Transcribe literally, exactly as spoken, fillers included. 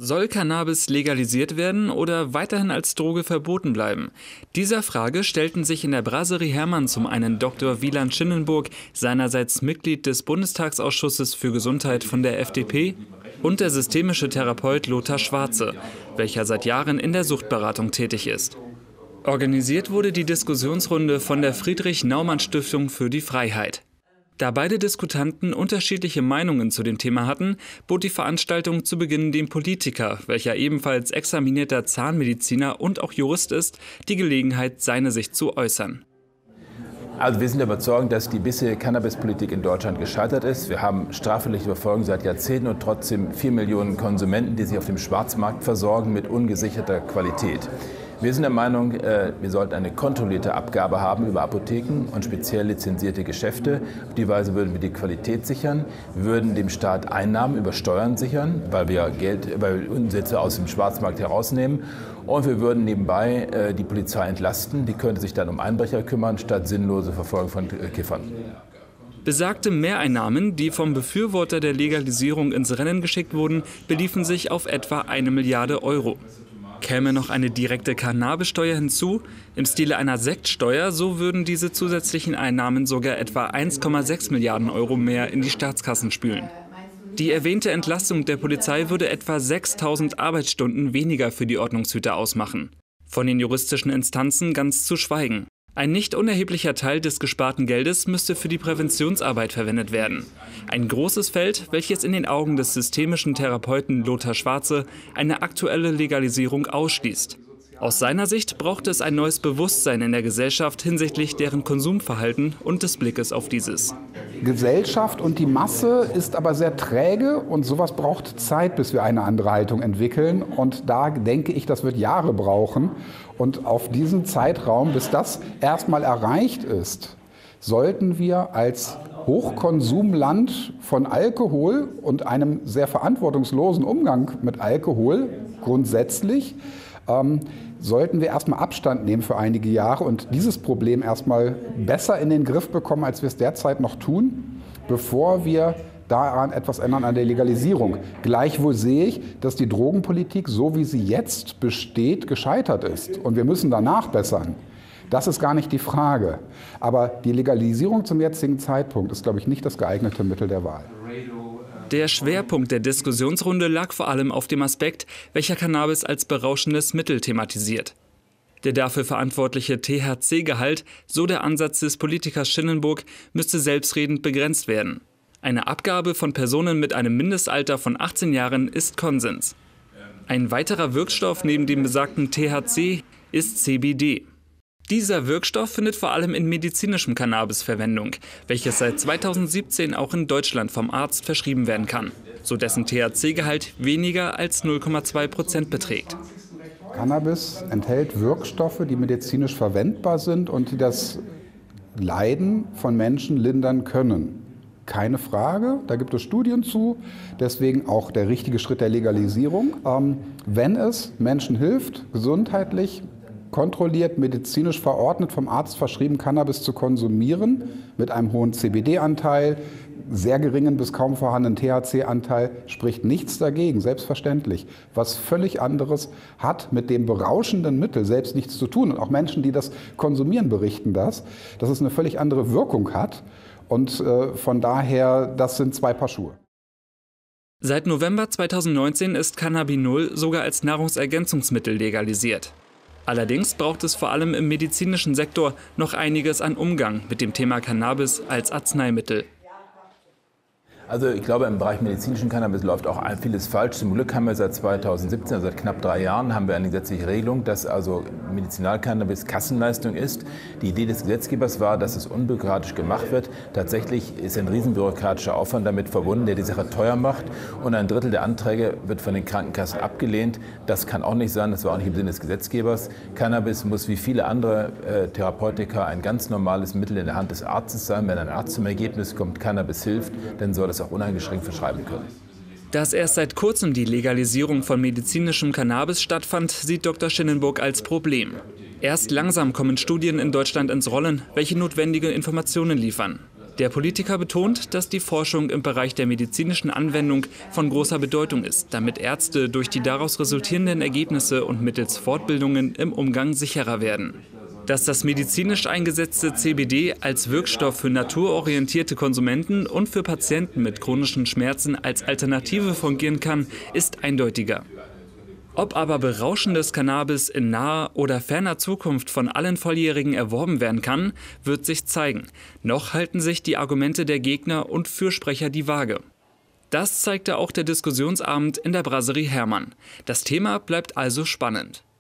Soll Cannabis legalisiert werden oder weiterhin als Droge verboten bleiben? Dieser Frage stellten sich in der Brasserie Hermann zum einen Doktor Wieland Schinnenburg, seinerseits Mitglied des Bundestagsausschusses für Gesundheit von der F D P, und der systemische Therapeut Lothar Schwarze, welcher seit Jahren in der Suchtberatung tätig ist. Organisiert wurde die Diskussionsrunde von der Friedrich-Naumann-Stiftung für die Freiheit. Da beide Diskutanten unterschiedliche Meinungen zu dem Thema hatten, bot die Veranstaltung zu Beginn dem Politiker, welcher ebenfalls examinierter Zahnmediziner und auch Jurist ist, die Gelegenheit, seine Sicht zu äußern. Also wir sind überzeugt, dass die bisherige Cannabispolitik in Deutschland gescheitert ist. Wir haben strafrechtliche Verfolgung seit Jahrzehnten und trotzdem vier Millionen Konsumenten, die sich auf dem Schwarzmarkt versorgen mit ungesicherter Qualität. Wir sind der Meinung, wir sollten eine kontrollierte Abgabe haben über Apotheken und speziell lizenzierte Geschäfte. Auf die Weise würden wir die Qualität sichern, wir würden dem Staat Einnahmen über Steuern sichern, weil wir Geld, weil wir Umsätze aus dem Schwarzmarkt herausnehmen. Und wir würden nebenbei die Polizei entlasten. Die könnte sich dann um Einbrecher kümmern, statt sinnlose Verfolgung von Kiffern. Besagte Mehreinnahmen, die vom Befürworter der Legalisierung ins Rennen geschickt wurden, beliefen sich auf etwa eine Milliarde Euro. Käme noch eine direkte Cannabissteuer hinzu, im Stile einer Sektsteuer, so würden diese zusätzlichen Einnahmen sogar etwa eins Komma sechs Milliarden Euro mehr in die Staatskassen spülen. Die erwähnte Entlastung der Polizei würde etwa sechstausend Arbeitsstunden weniger für die Ordnungshüter ausmachen. Von den juristischen Instanzen ganz zu schweigen. Ein nicht unerheblicher Teil des gesparten Geldes müsste für die Präventionsarbeit verwendet werden. Ein großes Feld, welches in den Augen des systemischen Therapeuten Lothar Schwarze eine aktuelle Legalisierung ausschließt. Aus seiner Sicht braucht es ein neues Bewusstsein in der Gesellschaft hinsichtlich deren Konsumverhalten und des Blickes auf dieses. Gesellschaft und die Masse ist aber sehr träge und sowas braucht Zeit, bis wir eine andere Haltung entwickeln. Und da denke ich, das wird Jahre brauchen. Und auf diesen Zeitraum, bis das erstmal erreicht ist, sollten wir als Hochkonsumland von Alkohol und einem sehr verantwortungslosen Umgang mit Alkohol grundsätzlich, ähm, sollten wir erstmal Abstand nehmen für einige Jahre und dieses Problem erstmal besser in den Griff bekommen, als wir es derzeit noch tun, bevor wir daran etwas ändern an der Legalisierung. Gleichwohl sehe ich, dass die Drogenpolitik, so wie sie jetzt besteht, gescheitert ist. Und wir müssen danach bessern. Das ist gar nicht die Frage. Aber die Legalisierung zum jetzigen Zeitpunkt ist, glaube ich, nicht das geeignete Mittel der Wahl. Der Schwerpunkt der Diskussionsrunde lag vor allem auf dem Aspekt, welcher Cannabis als berauschendes Mittel thematisiert. Der dafür verantwortliche T H C-Gehalt, so der Ansatz des Politikers Schinnenburg, müsste selbstredend begrenzt werden. Eine Abgabe von Personen mit einem Mindestalter von achtzehn Jahren ist Konsens. Ein weiterer Wirkstoff neben dem besagten T H C ist C B D. Dieser Wirkstoff findet vor allem in medizinischem Cannabis Verwendung, welches seit zweitausendsiebzehn auch in Deutschland vom Arzt verschrieben werden kann, so dessen T H C-Gehalt weniger als null Komma zwei Prozent beträgt. Cannabis enthält Wirkstoffe, die medizinisch verwendbar sind und die das Leiden von Menschen lindern können. Keine Frage, da gibt es Studien zu, deswegen auch der richtige Schritt der Legalisierung. Ähm, wenn es Menschen hilft, gesundheitlich, kontrolliert, medizinisch verordnet, vom Arzt verschrieben Cannabis zu konsumieren, mit einem hohen C B D-Anteil, sehr geringen bis kaum vorhandenen T H C-Anteil, spricht nichts dagegen, selbstverständlich. Was völlig anderes hat mit dem berauschenden Mittel selbst nichts zu tun. Und auch Menschen, die das konsumieren, berichten das, dass es eine völlig andere Wirkung hat. Und äh, von daher, das sind zwei Paar Schuhe. Seit November zweitausendneunzehn ist Cannabinol sogar als Nahrungsergänzungsmittel legalisiert. Allerdings braucht es vor allem im medizinischen Sektor noch einiges an Umgang mit dem Thema Cannabis als Arzneimittel. Also ich glaube, im Bereich medizinischen Cannabis läuft auch vieles falsch. Zum Glück haben wir seit zweitausendsiebzehn, also seit knapp drei Jahren, haben wir eine gesetzliche Regelung, dass also Medizinalcannabis Kassenleistung ist. Die Idee des Gesetzgebers war, dass es unbürokratisch gemacht wird. Tatsächlich ist ein riesenbürokratischer Aufwand damit verbunden, der die Sache teuer macht. Und ein Drittel der Anträge wird von den Krankenkassen abgelehnt. Das kann auch nicht sein, das war auch nicht im Sinne des Gesetzgebers. Cannabis muss wie viele andere äh, Therapeutika ein ganz normales Mittel in der Hand des Arztes sein. Wenn ein Arzt zum Ergebnis kommt, Cannabis hilft, dann soll es auch uneingeschränkt verschreiben können. Dass erst seit kurzem die Legalisierung von medizinischem Cannabis stattfand, sieht Doktor Schinnenburg als Problem. Erst langsam kommen Studien in Deutschland ins Rollen, welche notwendige Informationen liefern. Der Politiker betont, dass die Forschung im Bereich der medizinischen Anwendung von großer Bedeutung ist, damit Ärzte durch die daraus resultierenden Ergebnisse und mittels Fortbildungen im Umgang sicherer werden. Dass das medizinisch eingesetzte C B D als Wirkstoff für naturorientierte Konsumenten und für Patienten mit chronischen Schmerzen als Alternative fungieren kann, ist eindeutiger. Ob aber berauschendes Cannabis in naher oder ferner Zukunft von allen Volljährigen erworben werden kann, wird sich zeigen. Noch halten sich die Argumente der Gegner und Fürsprecher die Waage. Das zeigte auch der Diskussionsabend in der Brasserie Hermann. Das Thema bleibt also spannend.